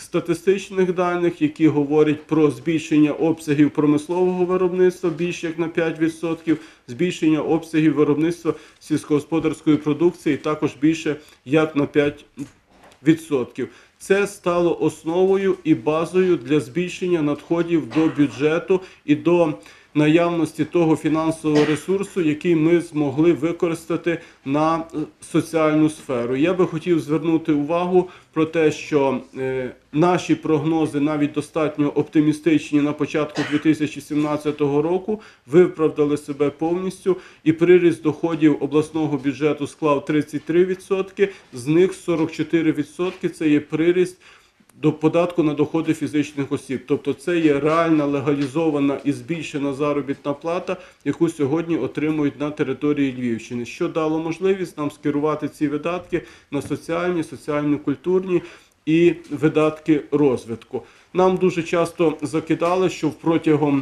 статистичних даних, які говорять про збільшення обсягів промислового виробництва більше як на 5%, збільшення обсягів виробництва сільськогосподарської продукції також більше як на 5%. Це стало основою і базою для збільшення надходів до бюджету і до наявності того фінансового ресурсу, який ми змогли використати на соціальну сферу. Я би хотів звернути увагу про те, що наші прогнози, навіть достатньо оптимістичні на початку 2017 року, виправдали себе повністю, і приріст доходів обласного бюджету склав 33%, з них 44% – це є приріст до податку на доходи фізичних осіб. Тобто це є реальна, легалізована і збільшена заробітна плата, яку сьогодні отримують на території Львівщини, що дало можливість нам скерувати ці видатки на соціальні, соціально-культурні і видатки розвитку. Нам дуже часто закидали, що протягом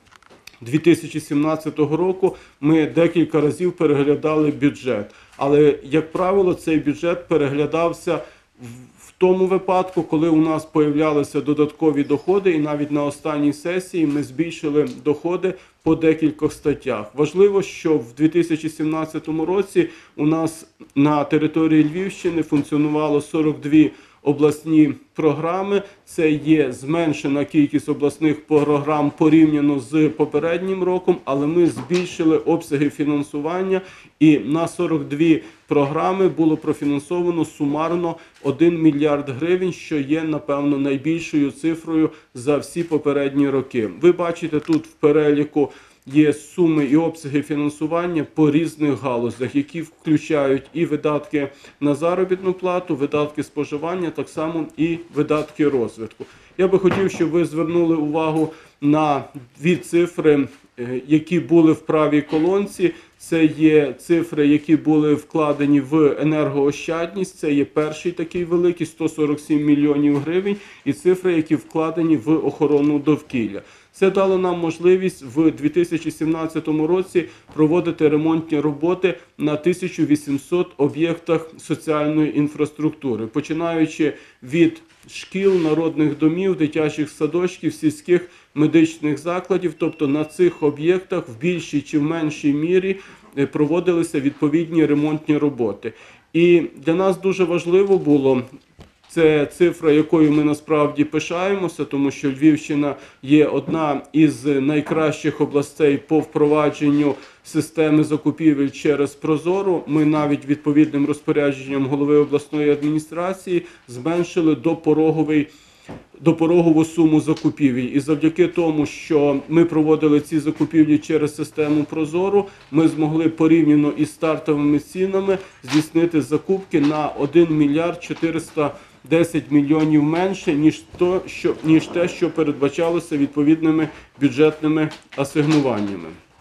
2017 року ми декілька разів переглядали бюджет. Але, як правило, цей бюджет переглядався в тому випадку, коли у нас появлялися додаткові доходи, і навіть на останній сесії ми збільшили доходи по декількох статтях. Важливо, що в 2017 році у нас на території Львівщини функціонувало 42 обласні програми. Це є зменшена кількість обласних програм порівняно з попереднім роком, але ми збільшили обсяги фінансування, і на 42 програми було профінансовано сумарно 1 мільярд гривень, що є, напевно, найбільшою цифрою за всі попередні роки. Ви бачите тут в переліку є суми і обсяги фінансування по різних галузях, які включають і видатки на заробітну плату, видатки споживання, так само і видатки розвитку. Я би хотів, щоб ви звернули увагу на дві цифри, які були в правій колонці. Це є цифри, які були вкладені в енергоощадність, це є перший такий великий, 147 мільйонів гривень, і цифри, які вкладені в охорону довкілля. Це дало нам можливість в 2017 році проводити ремонтні роботи на 1800 об'єктах соціальної інфраструктури, починаючи від шкіл, народних домів, дитячих садочків, сільських медичних закладів. Тобто на цих об'єктах в більшій чи в меншій мірі проводилися відповідні ремонтні роботи. І для нас дуже важливо було, це цифра, якою ми насправді пишаємося, тому що Львівщина є одна із найкращих областей по впровадженню системи закупівель через ProZorro. Ми навіть відповідним розпорядженням голови обласної адміністрації зменшили допорогову суму закупівель. І завдяки тому, що ми проводили ці закупівлі через систему ProZorro, ми змогли порівняно із стартовими цінами здійснити закупки на 1 мільярд 410 мільйонів менше, ніж те, що передбачалося відповідними бюджетними асигнуваннями.